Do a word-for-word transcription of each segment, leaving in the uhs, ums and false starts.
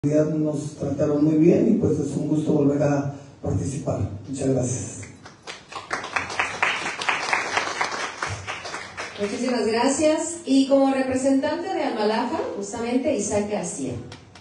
Nos trataron muy bien y pues es un gusto volver a participar. Muchas gracias. Muchísimas gracias. Y como representante de Almalafa, justamente Isaac García.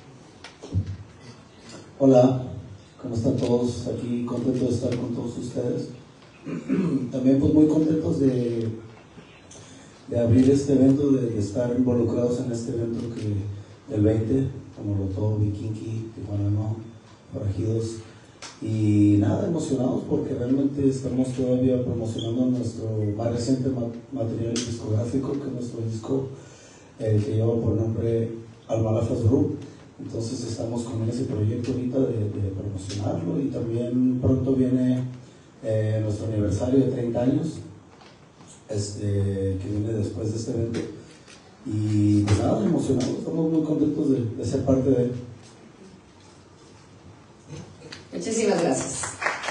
Hola, ¿cómo están todos? Aquí contento de estar con todos ustedes. También pues muy contentos de, de abrir este evento, de, de estar involucrados en este evento que del veinte, como Molotov, Vikinky, Tijuana No, Forajidos. Y nada, emocionados porque realmente estamos todavía promocionando nuestro más reciente material discográfico, que es nuestro disco eh, que lleva por nombre Almalafas Group. Entonces estamos con ese proyecto ahorita de, de promocionarlo, y también pronto viene eh, nuestro aniversario de treinta años, este, que viene después de este evento. Y pues nada, emocionados, estamos muy contentos de, de ser parte de él. Muchísimas gracias.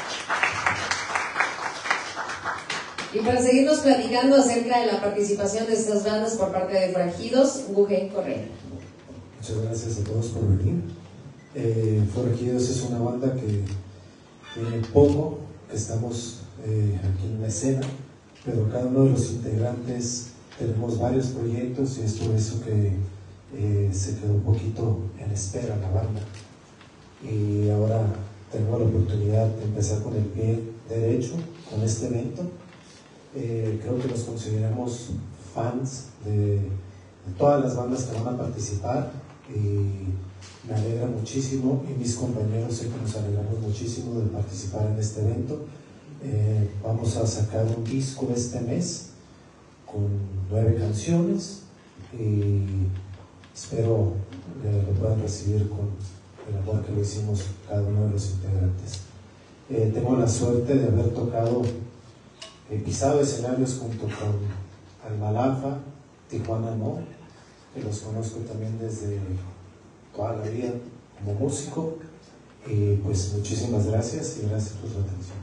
Y para seguirnos platicando acerca de la participación de estas bandas por parte de Forajidos, Guggen Correa. Muchas gracias a todos por venir. Eh, Forajidos es una banda que tiene poco, que estamos eh, aquí en la escena, pero cada uno de los integrantes tenemos varios proyectos, y es por eso que eh, se quedó un poquito en espera la banda. Y ahora tenemos la oportunidad de empezar con el pie derecho con este evento. Eh, creo que nos consideramos fans de, de todas las bandas que van a participar, y me alegra muchísimo, y mis compañeros sé que nos alegramos muchísimo de participar en este evento. Eh, vamos a sacar un disco este mes con nueve canciones, y espero que lo puedan recibir con el amor que lo hicimos cada uno de los integrantes. Eh, tengo la suerte de haber tocado, eh, pisado escenarios junto con Almalafa, Tijuana No, que los conozco también desde toda la vida como músico. Y pues muchísimas gracias, y gracias por su atención.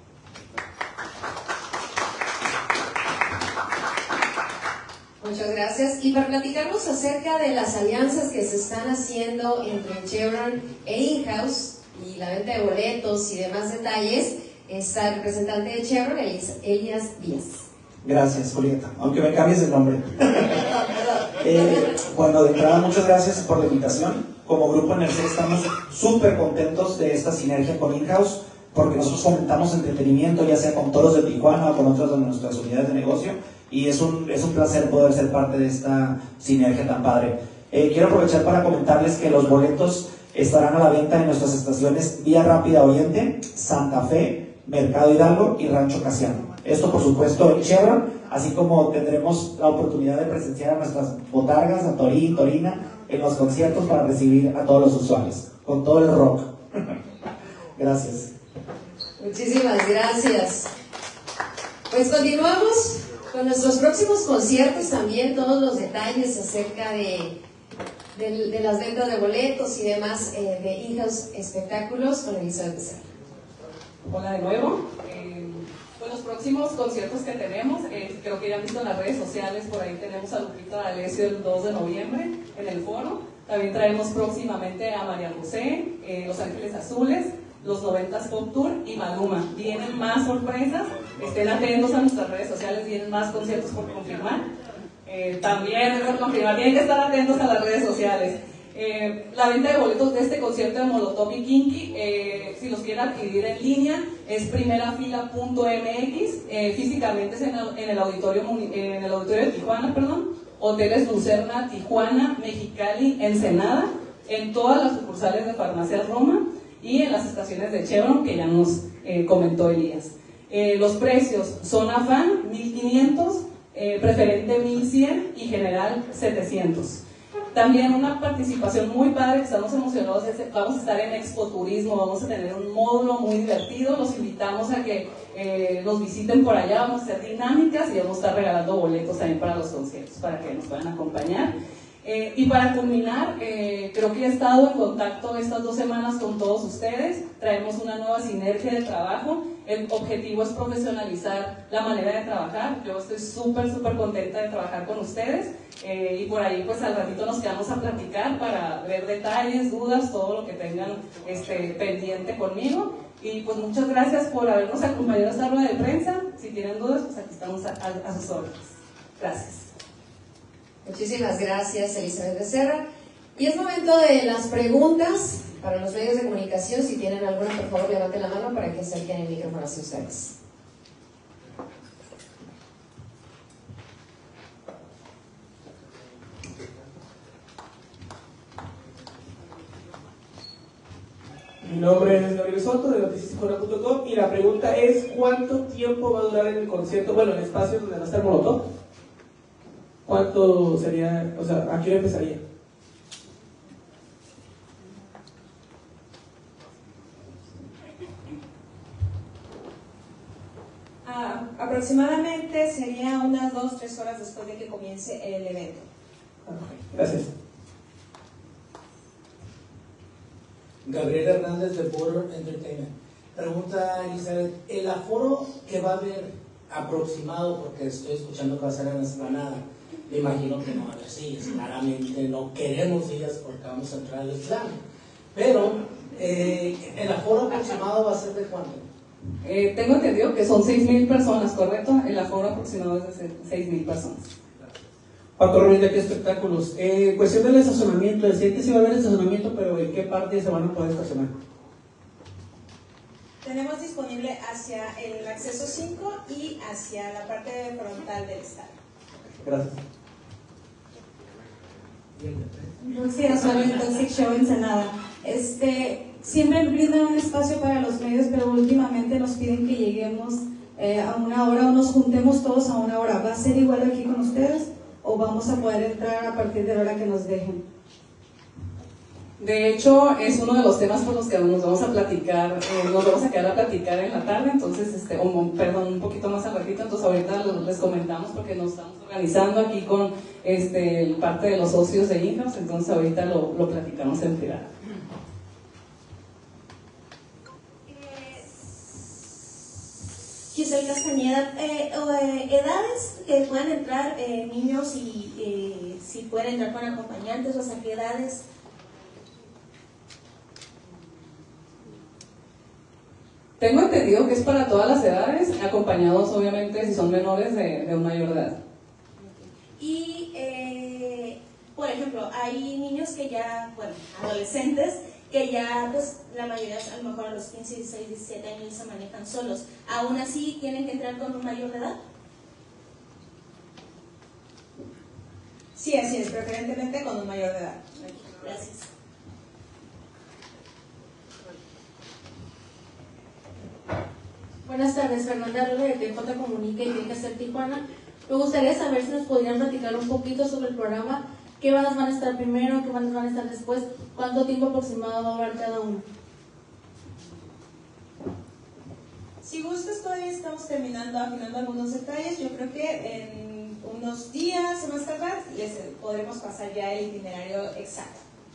Muchas gracias. Y para platicarnos acerca de las alianzas que se están haciendo entre Chevron e In-House y la venta de boletos y demás detalles, está el representante de Chevron, Elías Díaz. Gracias, Julieta, aunque me cambies el nombre. eh, bueno, de entrada, muchas gracias por la invitación. Como grupo Enercé estamos súper contentos de esta sinergia con In-House, porque nosotros fomentamos entretenimiento, ya sea con Toros de Tijuana o con otras de nuestras unidades de negocio, y es un, es un placer poder ser parte de esta sinergia tan padre. Eh, quiero aprovechar para comentarles que los boletos estarán a la venta en nuestras estaciones Vía Rápida Oriente, Santa Fe, Mercado Hidalgo y Rancho Casiano. Esto, por supuesto, en Chevron, así como tendremos la oportunidad de presenciar a nuestras botargas, a Torín, Torina, en los conciertos para recibir a todos los usuarios, con todo el rock. Gracias. Muchísimas gracias. Pues continuamos con nuestros próximos conciertos, también todos los detalles acerca de, de, de las ventas de boletos y demás eh, de In-House Espectáculos con Elizabeth Becerra. Hola de nuevo. Eh, pues los próximos conciertos que tenemos, eh, creo que ya han visto en las redes sociales, por ahí tenemos a Lupita D'Alessio el dos de noviembre en el Foro. También traemos próximamente a María José, eh, Los Ángeles Azules, Los noventas Pop Tour y Maluma. Vienen más sorpresas, estén atentos a nuestras redes sociales, vienen más conciertos por confirmar. Eh, también por confirmar, tienen que estar atentos a las redes sociales. Eh, la venta de boletos de este concierto de Molotov y Kinky, eh, si los quieren adquirir en línea, es primerafila punto m x, eh, físicamente es en el, en, el auditorio, en el auditorio de Tijuana, perdón, Hoteles Lucerna, Tijuana, Mexicali, Ensenada, en todas las sucursales de Farmacias Roma y en las estaciones de Chevron, que ya nos eh, comentó Elías. Eh, los precios son Afán mil quinientos, eh, Preferente mil cien y General setecientos. También una participación muy padre, que estamos emocionados, es, vamos a estar en Expo Turismo, vamos a tener un módulo muy divertido, los invitamos a que eh, nos visiten por allá, vamos a hacer dinámicas y vamos a estar regalando boletos también para los conciertos, para que nos puedan acompañar. Eh, y para culminar, eh, creo que he estado en contacto estas dos semanas con todos ustedes, traemos una nueva sinergia de trabajo, el objetivo es profesionalizar la manera de trabajar, yo estoy súper, súper contenta de trabajar con ustedes, eh, y por ahí pues al ratito nos quedamos a platicar para ver detalles, dudas, todo lo que tengan este, pendiente conmigo, y pues muchas gracias por habernos acompañado a esta rueda de prensa, si tienen dudas pues aquí estamos a, a, a sus órdenes. Gracias. Muchísimas gracias, Elizabeth Becerra. Y es momento de las preguntas para los medios de comunicación. Si tienen alguna, por favor, levanten la mano para que acerquen el micrófono hacia ustedes. Mi nombre es Gabriel Soto, de noticias icona punto com, y la pregunta es: ¿cuánto tiempo va a durar el concierto? Bueno, el espacio donde va a estar Molotov. ¿Cuánto sería, o sea, a qué hora empezaría? Ah, aproximadamente sería unas dos, tres horas después de que comience el evento. Okay, gracias. Gabriel Hernández de Border Entertainment. Pregunta Elizabeth, ¿el aforo que va a haber aproximado, porque estoy escuchando que va a ser en la Esplanada, me imagino que no va a haber sillas, claramente no queremos sillas porque vamos a entrar al slam, pero eh, ¿el aforo aproximado va a ser de cuánto? Eh, tengo entendido que son seis mil personas, ¿correcto? El aforo aproximado es de seis mil personas. Paco Romín de aquí Espectáculos. Eh, cuestión del estacionamiento, decía que sí va a haber estacionamiento, pero ¿en qué parte se van a poder estacionar? Tenemos disponible hacia el acceso cinco y hacia la parte frontal del estadio. Gracias. Lucía Osorio, Toxic Show Ensenada. Este, siempre brindan un espacio para los medios, pero últimamente nos piden que lleguemos eh, a una hora o nos juntemos todos a una hora. ¿Va a ser igual aquí con ustedes o vamos a poder entrar a partir de la hora que nos dejen? De hecho, es uno de los temas por los que nos vamos a platicar, eh, nos vamos a quedar a platicar en la tarde, entonces, este, o, perdón, un poquito más al ratito, entonces ahorita les comentamos porque nos estamos organizando aquí con este, parte de los socios de In-House, entonces ahorita lo, lo platicamos en privado. Giselle Castañeda, eh, eh, edades que pueden entrar eh, niños y eh, si pueden entrar con acompañantes, o sea, ¿qué edades? Tengo entendido que es para todas las edades, acompañados obviamente si son menores de, de un mayor de edad. Y, eh, por ejemplo, hay niños que ya, bueno, adolescentes, que ya, pues, la mayoría, a lo mejor a los quince, dieciséis, diecisiete años se manejan solos. ¿Aún así tienen que entrar con un mayor de edad? Sí, así es, preferentemente con un mayor de edad. Gracias. Buenas tardes, Fernanda Rola de T J Comunica y T G C Tijuana. Me gustaría saber si nos podrían platicar un poquito sobre el programa, qué bandas van a estar primero, qué bandas van a estar después, cuánto tiempo aproximado va a durar cada uno. Si gustas, todavía estamos terminando, afinando algunos detalles. Yo creo que en unos días o más tardar les podremos pasar ya el itinerario exacto.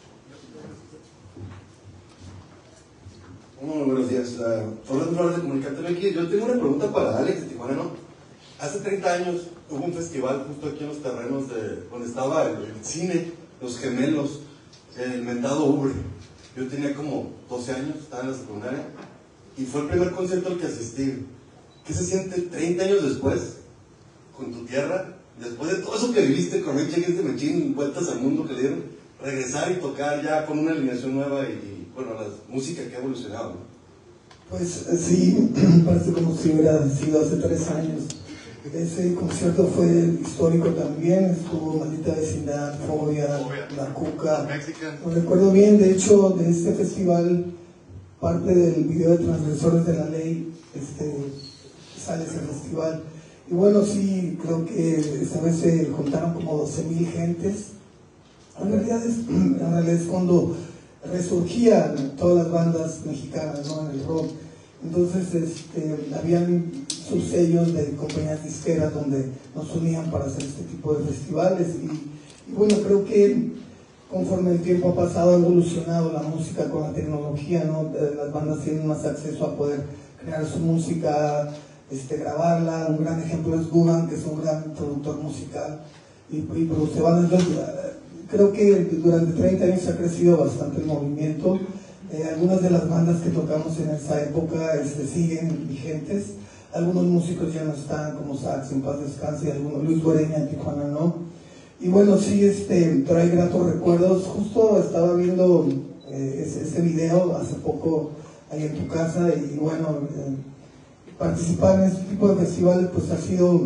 Muy buenos días, uh, Orlando Flores de Comunicante aquí. Yo tengo una pregunta para Alex de Tijuana, ¿no? Hace treinta años hubo un festival justo aquí en los terrenos de donde estaba el, el cine, Los Gemelos, el mentado Ubre. Yo tenía como doce años, estaba en la secundaria, y fue el primer concierto al que asistí. ¿Qué se siente treinta años después, con tu tierra, después de todo eso que viviste con Rich Against the Machine, vueltas al mundo que le dieron, regresar y tocar ya con una alineación nueva y bueno, la música que ha evolucionado, ¿no? Pues sí, parece como si hubiera sido hace tres años. Ese concierto fue histórico también, estuvo Maldita Vecindad, Fobia, La Cuca. No recuerdo bien, de hecho, de este festival, parte del video de Transgresores de la Ley, este, sale ese festival. Y bueno, sí, creo que esta vez se juntaron como doce mil gentes. En realidad es, en realidad es cuando resurgían todas las bandas mexicanas, ¿no? En el rock. Entonces este, habían subsellos de compañías disqueras donde nos unían para hacer este tipo de festivales y Y bueno, creo que conforme el tiempo ha pasado, ha evolucionado la música con la tecnología, ¿no? Las bandas tienen más acceso a poder crear su música, este, grabarla. Un gran ejemplo es Gugan, que es un gran productor musical y, y produce bandas. Entonces, creo que durante treinta años ha crecido bastante el movimiento. Eh, algunas de las bandas que tocamos en esa época este, siguen vigentes. Algunos músicos ya no están, como Sax, en paz descanse, y algunos, Luis Guareña en Tijuana no. Y bueno, sí, este, trae gratos recuerdos. Justo estaba viendo eh, ese, ese video hace poco ahí en tu casa y bueno, eh, participar en este tipo de festivales pues ha sido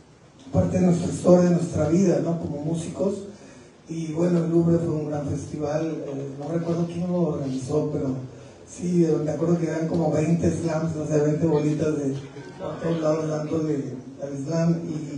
parte de nuestra historia, de nuestra vida, ¿no? Como músicos. Y bueno, el Louvre fue un gran festival, eh, no recuerdo quién lo organizó, pero sí, me acuerdo que eran como veinte slams, o sea, veinte bolitas de a todos lados dándole al slam.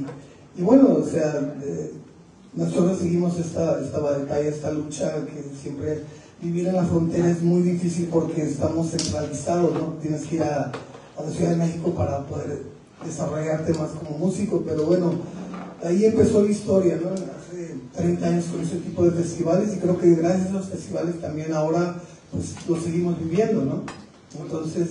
Y, y bueno, o sea, eh, nosotros seguimos esta, esta batalla, esta lucha, que siempre vivir en la frontera es muy difícil porque estamos centralizados, ¿no? Tienes que ir a, a la Ciudad de México para poder desarrollarte más como músico, pero bueno, ahí empezó la historia, ¿no? Hace treinta años con ese tipo de festivales y creo que gracias a los festivales también ahora pues lo seguimos viviendo, ¿no? Entonces,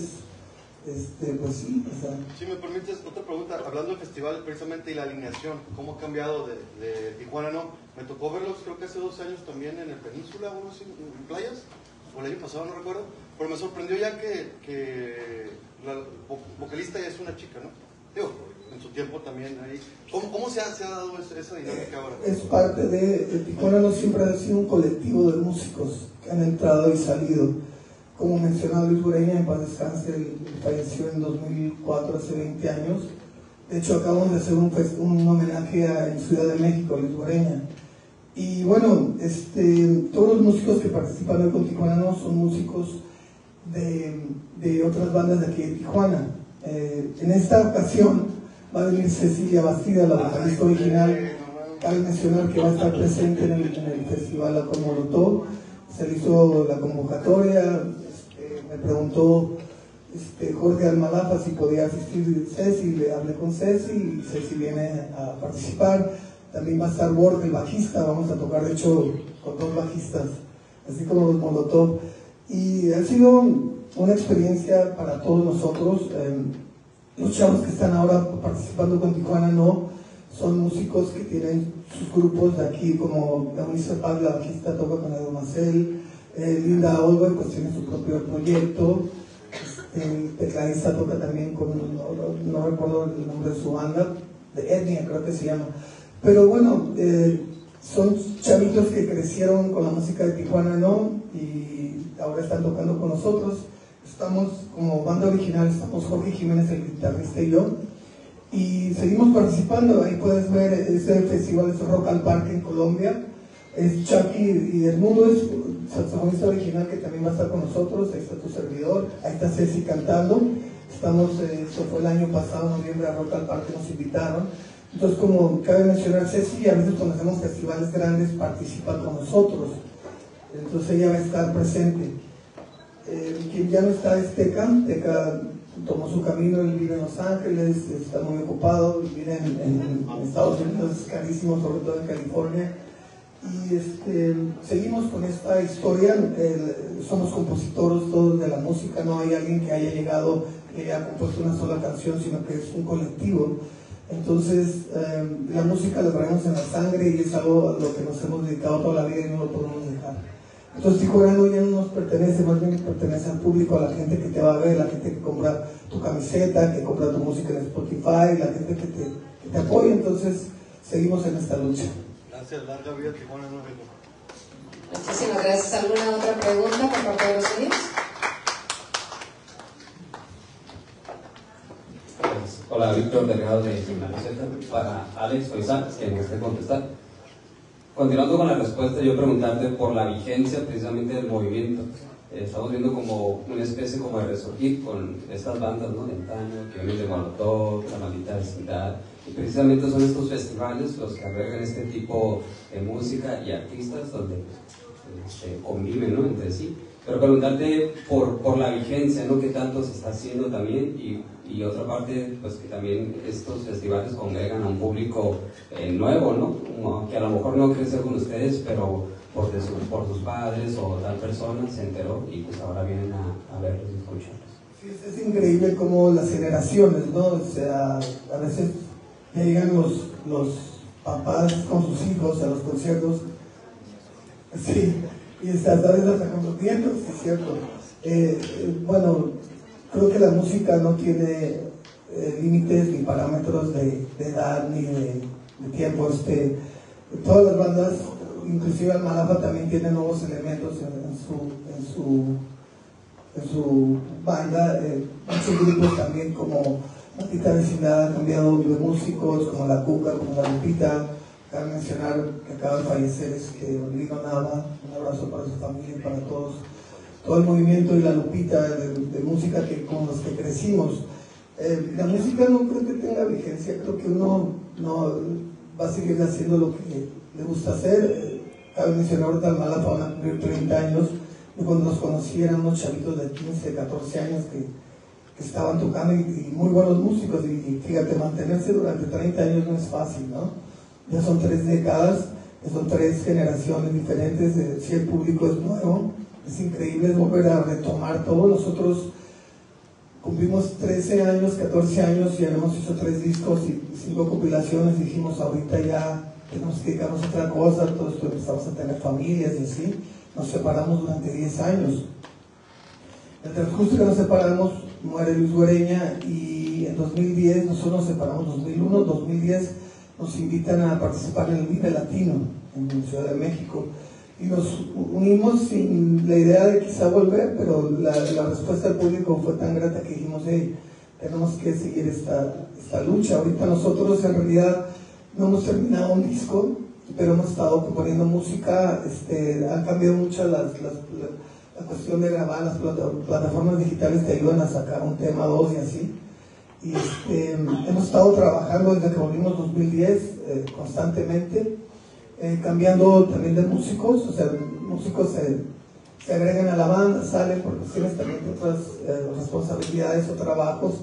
este, pues sí, o sea... Si me permites, otra pregunta, hablando del festival precisamente y la alineación, ¿cómo ha cambiado de, de Tijuana, no? Me tocó verlos creo que hace dos años también en el Península, unos en, en playas, o el año pasado, no recuerdo, pero me sorprendió ya que, que la vocalista ya es una chica, ¿no? Digo, en su tiempo también ahí. ¿Cómo, cómo se, ha, se ha dado esa, esa dinámica ahora? Es parte de, de Tijuana no siempre ha sido un colectivo de músicos que han entrado y salido. Como mencionaba Luis Guareña, en paz descanse, él falleció en dos mil cuatro, hace veinte años. De hecho, acabamos de hacer un, un homenaje a, en Ciudad de México, a Luis Guareña. Y bueno, este, todos los músicos que participan hoy con Tijuana no son músicos de, de otras bandas de aquí de Tijuana. Eh, en esta ocasión va a venir Cecilia Bastida, la vocalista original. Cabe mencionar que va a estar presente en el, en el festival con Molotov. Se le hizo la convocatoria, este, me preguntó este, Jorge Almalafa si podía asistir Ceci, le hablé con Ceci y Ceci viene a participar. También va a estar Borg, el bajista, vamos a tocar de hecho con dos bajistas, así como los Molotov. Y ha sido una experiencia para todos nosotros. Eh, los chavos que están ahora participando con Tijuana no son músicos que tienen sus grupos de aquí, como Eunice Paz, la bajista, toca con Edu Macel, eh, Linda Olwey pues tiene su propio proyecto, el tecladista toca también con, no, no recuerdo el nombre de su banda, de Etnia creo que se llama, pero bueno, eh, son chavitos que crecieron con la música de Tijuana, ¿no? Y ahora están tocando con nosotros. Estamos como banda original, estamos Jorge Jiménez, el guitarrista y yo, y seguimos participando. Ahí puedes ver, ese festival es Rock al Parque en Colombia, es Chucky y Edmundo, es saxofonista original que también va a estar con nosotros. Ahí está tu servidor, ahí está Ceci cantando. Estamos, eh, esto fue el año pasado, en noviembre, a Rock al Parque nos invitaron. Entonces, como cabe mencionar, Ceci a veces cuando hacemos festivales grandes participa con nosotros, entonces ella va a estar presente. Eh, quien ya no está es Teca. Teca tomó su camino, él vive en Los Ángeles, está muy ocupado, vive en, en, en Estados Unidos, es carísimo, sobre todo en California. Y este, seguimos con esta historia. Eh, somos compositores todos de la música, no hay alguien que haya llegado, que haya compuesto una sola canción, sino que es un colectivo. Entonces, eh, la música la traemos en la sangre y es algo a lo que nos hemos dedicado toda la vida y no lo podemos dejar. Entonces, Tijuana ya no nos pertenece, más bien pertenece al público, a la gente que te va a ver, la gente que compra tu camiseta, que compra tu música en Spotify, la gente que te, que te apoya. Entonces, seguimos en esta lucha. Gracias, larga vida Tijuana nueve. Muchísimas gracias. ¿Alguna otra pregunta por parte de los niños? Hola, Víctor Delgado de Gimnasio. Para Alex Faisal, que me esté contestar. Continuando con la respuesta, yo preguntarte por la vigencia precisamente del movimiento. Eh, estamos viendo como una especie como de resurgir con estas bandas, ¿no? De antaño, que vienen de Molotov, La Maldita Vecindad, y precisamente son estos festivales los que albergan este tipo de música y artistas donde este, conviven, ¿no? Entre sí. Pero preguntarte por, por la vigencia, ¿no? ¿Qué tanto se está haciendo también? Y, y otra parte, pues que también estos festivales congregan a un público eh, nuevo, ¿no? Que a lo mejor no creció con ustedes, pero por, de su, por sus padres o tal persona se enteró y pues ahora vienen a, a verlos y escucharlos. Sí, es, es increíble cómo las generaciones, ¿no? O sea, a veces llegan los, los papás con sus hijos a los conciertos, sí, y hasta a veces hasta con los nietos, es cierto. Eh, eh, bueno, creo que la música no tiene eh, límites ni parámetros de, de edad ni de, de tiempo. Este, todas las bandas, inclusive Almalafa, también tiene nuevos elementos en, en, su, en, su, en su banda. Eh, muchos grupos también como Maldita Vecindad han cambiado de músicos, como La Cuca, como La Lupita. Cabe mencionar que acaba de fallecer este Lino Nava. Un abrazo para su familia y para todos, todo el movimiento y La Lupita de, de música que, con los que crecimos. Eh, la música no creo que tenga vigencia, creo que uno no va a seguir haciendo lo que le gusta hacer. Cabe mencionar ahorita Almalafa van a cumplir treinta años, y cuando nos conocí eran unos chavitos de quince, catorce años que, que estaban tocando y, y muy buenos músicos, y, y fíjate, mantenerse durante treinta años no es fácil, ¿no? Ya son tres décadas, son tres generaciones diferentes, eh, si el público es nuevo, es increíble, es volver a retomar todo. Nosotros cumplimos trece años, catorce años, y hemos hecho tres discos y cinco compilaciones. Dijimos, ahorita ya tenemos que dedicarnos a otra cosa, todos empezamos a tener familias y así. Nos separamos durante diez años. En el transcurso que nos separamos, muere Luis Guereña, y en dos mil diez, nosotros nos separamos, dos mil uno, dos mil diez, nos invitan a participar en el Vive Latino en Ciudad de México, y nos unimos sin la idea de quizá volver, pero la, la respuesta del público fue tan grata que dijimos, hey, tenemos que seguir esta, esta lucha. Ahorita nosotros en realidad no hemos terminado un disco, pero hemos estado componiendo música. Este, han cambiado mucho las, las, la, la cuestión de grabar, las plataformas digitales te ayudan a sacar un tema, dos y así. Y este, hemos estado trabajando desde que volvimos dos mil diez eh, constantemente, eh, cambiando también de músicos. O sea, músicos se, se agregan a la banda, salen por cuestiones también de otras eh, responsabilidades o trabajos.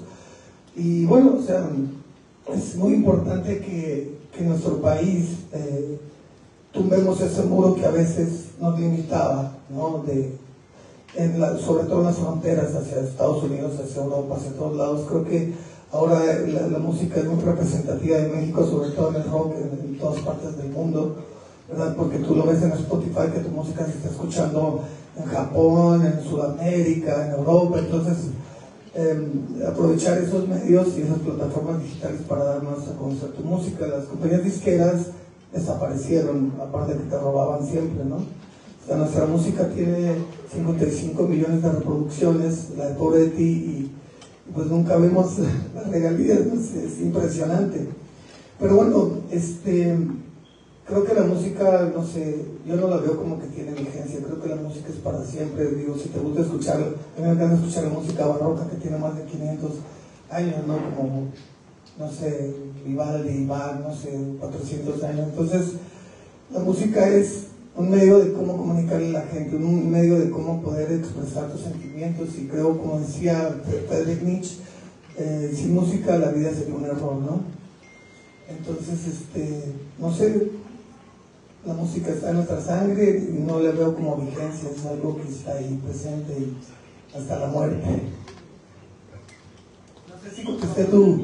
Y bueno, o sea, es muy importante que, que en nuestro país eh, tumbemos ese muro que a veces nos limitaba, ¿no? De, en la, sobre todo en las fronteras hacia Estados Unidos, hacia Europa, hacia todos lados. Creo que ahora la, la música es muy representativa de México, sobre todo en el rock, en, en todas partes del mundo, ¿verdad? Porque tú lo ves en Spotify, que tu música se está escuchando en Japón, en Sudamérica, en Europa. Entonces, eh, aprovechar esos medios y esas plataformas digitales para darnos a conocer tu música. Las compañías disqueras desaparecieron, aparte de que te robaban siempre, ¿no? O sea, nuestra música tiene cincuenta y cinco millones de reproducciones, la de Pobre de Ti, y pues nunca vemos las regalías, ¿no? Es, es impresionante. Pero bueno, este, creo que la música, no sé, yo no la veo como que tiene vigencia. Creo que la música es para siempre. Digo, si te gusta escuchar, a mí me encanta escuchar la música barroca que tiene más de quinientos años, ¿no? Como, no sé, Vivaldi, Bach, no sé, cuatrocientos años. Entonces, la música es un medio de cómo comunicarle a la gente, un medio de cómo poder expresar tus sentimientos. Y creo, como decía Friedrich Nietzsche, eh, sin música la vida sería un error, ¿no? Entonces, este, no sé, la música está en nuestra sangre y no la veo como vigencia, es algo que está ahí presente y hasta la muerte. No sé si contesté tú.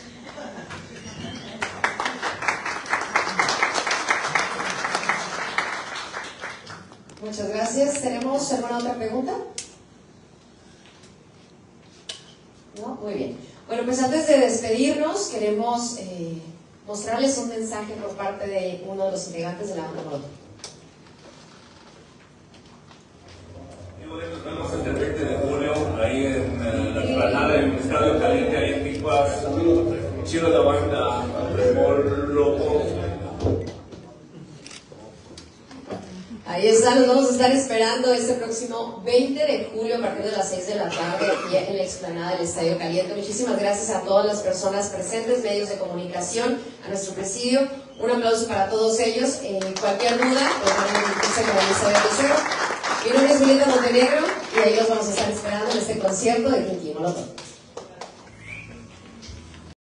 Muchas gracias. ¿Tenemos alguna otra pregunta? No, muy bien. Bueno, pues antes de despedirnos, queremos eh, mostrarles un mensaje por parte de uno de los integrantes de la banda Molotov. Nos vemos el veinte de julio ahí en eh, la explanada del Estadio Caliente, ahí en Tijuas. Chido la banda, Molotov. Ahí está, nos vamos a estar esperando este próximo veinte de julio a partir de las seis de la tarde aquí en la explanada del Estadio Caliente. Muchísimas gracias a todas las personas presentes, medios de comunicación, a nuestro presidio. Un aplauso para todos ellos. Eh, cualquier duda, pues van a dirigirse con el Estadio Lucero. Mi nombre es Julieta Montenegro y ahí los vamos a estar esperando en este concierto de Kinky Molotov.